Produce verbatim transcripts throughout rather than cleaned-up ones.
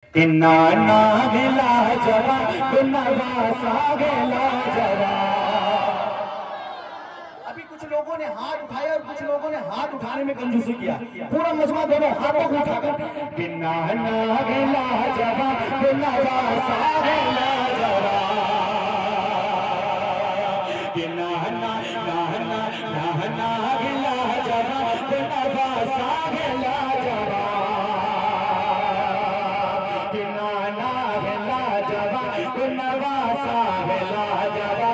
किन्ना ना गिला जवा नवासा गेला जवा। अभी कुछ लोगों ने हाथ उठाया और कुछ लोगों ने हाथ उठाने में कंजूसी किया। पूरा मजमा दोनों हाथों को उठाकर किन्ना ना गिला जवा नवासा गेला जवा। किन्ना ना ना ना ना ना गिला जवा नवासा गेला जवा। नवासा गेला जवा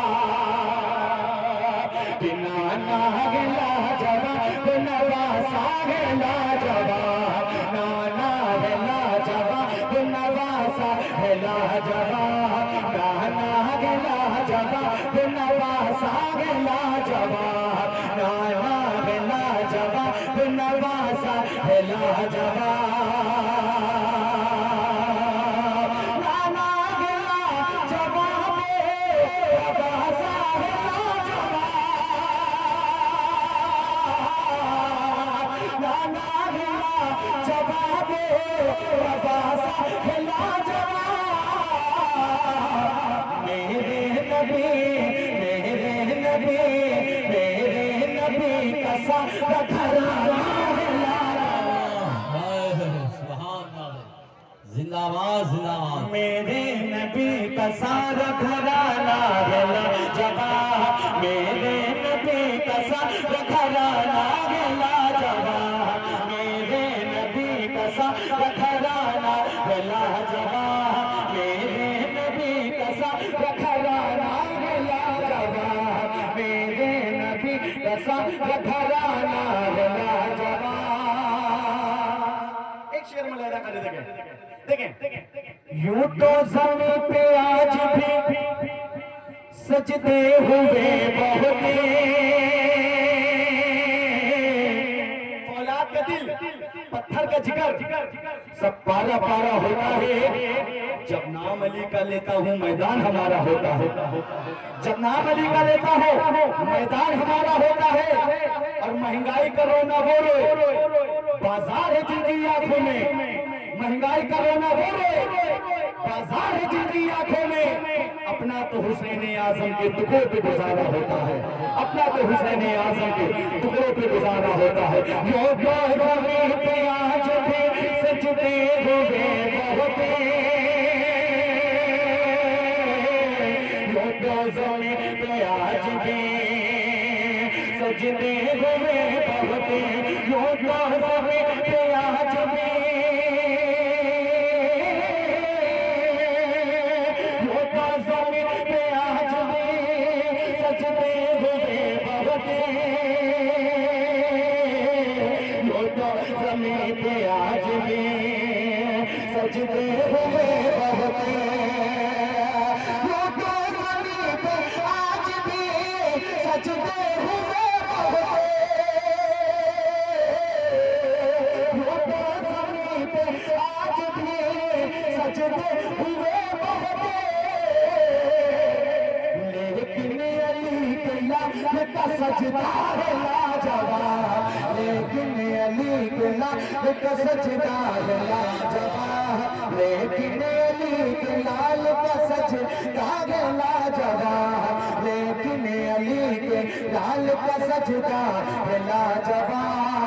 किन्ना ना गेला जवा नवासा गेला जवा। नाना गेला जवा नवासा गेला जवा। नाना गेला जवा नवासा गेला जवा। नाना गेला जवा नवासा गेला जवा। मेरे नबी मेरे नबी मेरे नबी का सारा घराना जिंदाबाद जिंदाबाद। मेरे नबी का सारा घराना गेला जवा। मेरे नबी का सारा घराना गेला जवा। मेरे नबी का सारा घराना गेला जवा। मेरे नबी का सारा घराना गेला जवा। मेरे नबी का सारा घराना गेला जवा। एक शेर में लहरा कर देखें देखें। यूं तो ज़मीन पे आज भी सजदे हुए बहुते। फौलाद का दिल पत्थर का जिगर सब पारा पारा होता है। जब नाम अली का लेता हूँ मैदान हमारा होता है। जब नाम अली का लेता हूँ मैदान हमारा होता है। और महंगाई का रोना वो रोए बाजार है जिनकी आंखों में। महंगाई का रोना वो रोए बाजार है जिनकी आंखों में। अपना तो हुसैन आजम के टुकड़ों पे गुजारा होता है। अपना तो हुसैन आजम के टुकड़ों पे गुजारा होता है। यो ज़मीन पे आज भी सजदे हुए बहुते। यो ज़मीन पे आज भी सजदे हुए बहुते। यो ज़मीन पे आज भी ज़मीन पे आज भी सजदे हुए बहुते। यो तो ज़मीन पे आज भी सजदे हुए बहुते। यो तो ज़मीन पे आज भी सजदे हुए बहुते। लेकिन अली के लाल का सजदा है लाजवाब। लेकिन अली के लाल का सजदा है लाजवाब। लेकिन अली के लाल का सजदा है लाजवाब। लेकिन अली के लाल का सजदा है लाजवाब।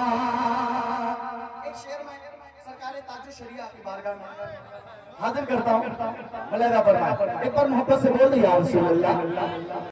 एक शेर में सरकार ताजुल शरिया की बारगाह में हाजिर करता हूँ। मलैदा फरमाए एक बार मोहब्बत से बोल दिया रसूलुल्लाह।